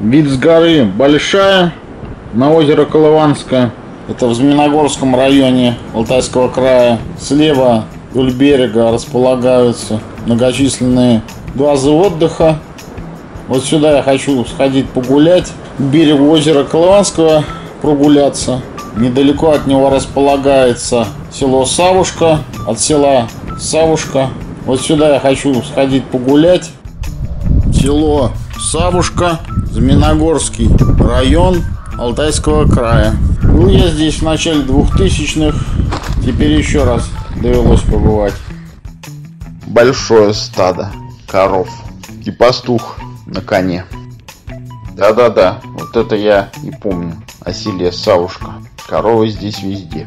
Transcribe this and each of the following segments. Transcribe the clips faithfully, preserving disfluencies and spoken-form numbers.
Вид с горы большая на озеро Колыванское. Это в Змеиногорском районе Алтайского края. Слева вдоль берега располагаются многочисленные базы отдыха. Вот сюда я хочу сходить погулять. К берегу озера Колыванского прогуляться. Недалеко от него располагается село Савушка. От села Савушка вот сюда я хочу сходить погулять. Село Савушка, Змеиногорский район Алтайского края. Был я здесь в начале двухтысячных. Теперь еще раз довелось побывать. Большое стадо коров и пастух на коне. Да-да-да, вот это я и помню о селе Савушка. Коровы здесь везде.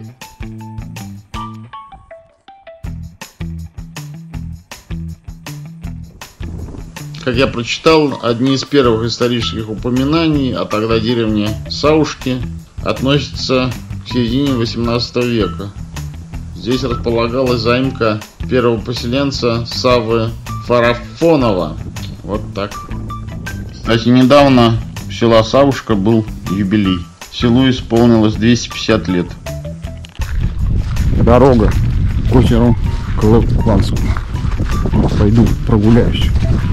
Как я прочитал, одни из первых исторических упоминаний о тогда деревне Савушки относятся к середине восемнадцатого века. Здесь располагалась заимка первого поселенца Саввы Фарафонова. Вот так. Кстати, недавно у села Савушка был юбилей. Селу исполнилось двести пятьдесят лет. Дорога к озеру Колыванскому. Пойду прогуляюсь.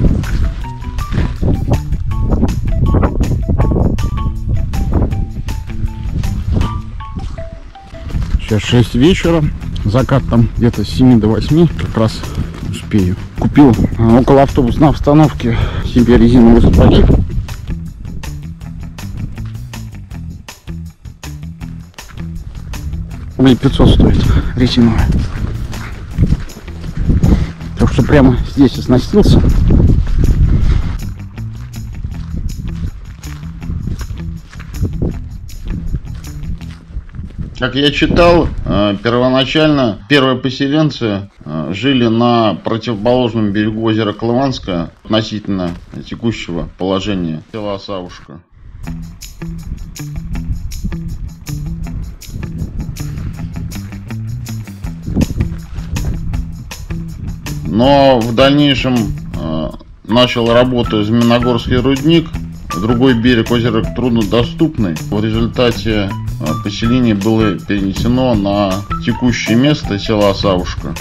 Сейчас шесть вечера. Закат там где-то с семи до восьми. Как раз успею. Купил около автобусной остановки себе резиновые сапоги. Рублей пятьсот стоит резиновая. Так что прямо здесь оснастился. Как я читал, первоначально первые поселенцы жили на противоположном берегу озера Колыванское относительно текущего положения села Савушка. Но в дальнейшем э, начал работу Змеиногорский рудник. Другой берег озера труднодоступный. В результате э, поселение было перенесено на текущее место села Савушка.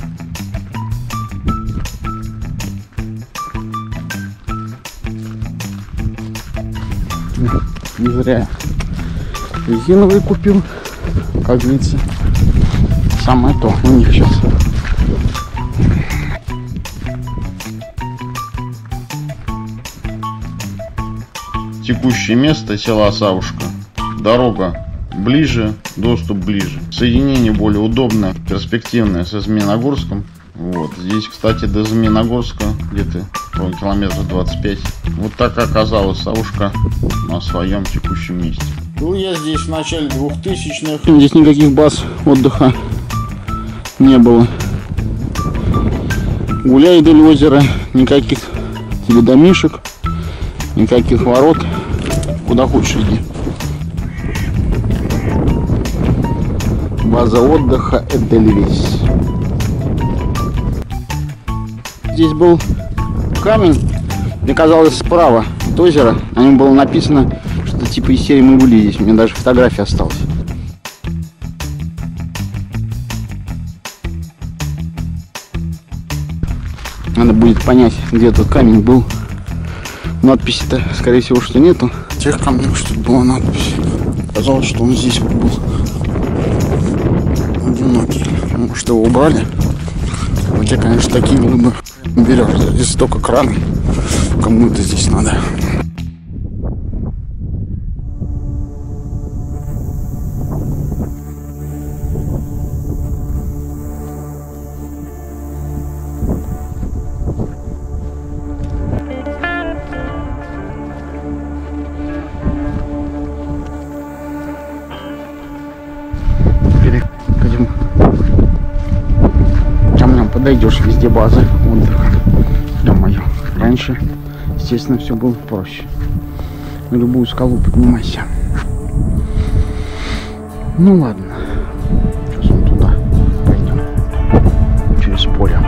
Не зря резиновые купил, как говорится. Самое то у них сейчас. Текущее место села Савушка. Дорога ближе, доступ ближе. Соединение более удобное, перспективное со Змеиногорском. Вот. Здесь, кстати, до Змеиногорска где-то километров двадцать пять. Вот так оказалась Савушка на своем текущем месте. Был я здесь в начале двухтысячных. Здесь никаких баз отдыха не было. Гуляй вдоль озера, никаких теледомишек, никаких ворот. Куда хочешь иди. База отдыха Эдельвейс. Здесь был камень, мне казалось, справа от озера. На нем было написано, что типа из серии «Мы были здесь». У меня даже фотография осталась. Надо будет понять, где этот камень был. Надписи-то, скорее всего, что нету. Тех камней, что тут была надпись. Казалось, что он здесь вот был. Одинокий. Может, его убрали? Хотя, конечно, такие глыбы берешь. Здесь столько краны. Кому это здесь надо? Подойдешь, везде базы отдыха. Ё-моё. Раньше, естественно, все было проще. На любую скалу поднимайся. Ну ладно. Сейчас мы туда пойдем. Через поле.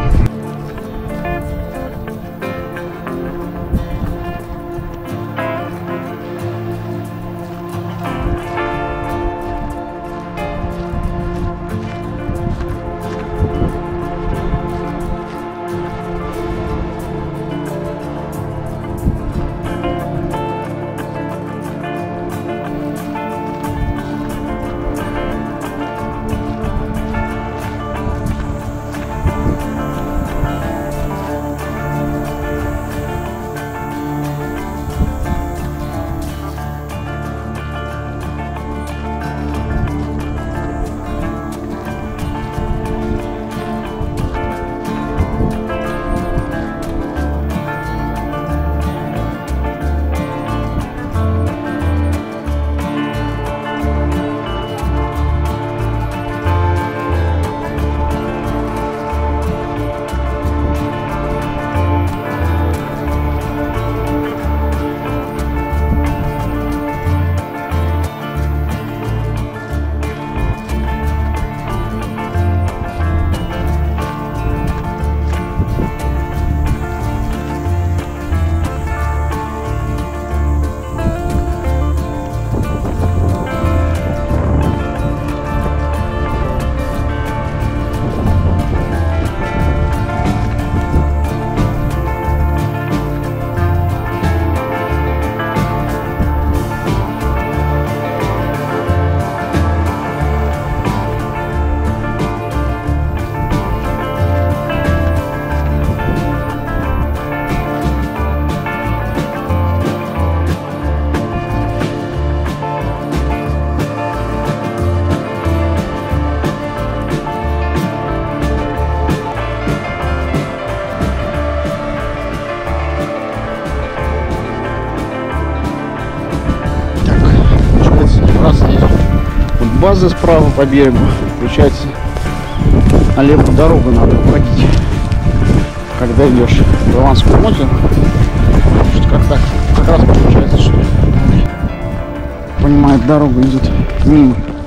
базы справа по берегу. Получается, налево дорогу надо уходить, когда идешь к Голландскому озеру. Что как так, как раз получается, что понимает, дорога идет мимо.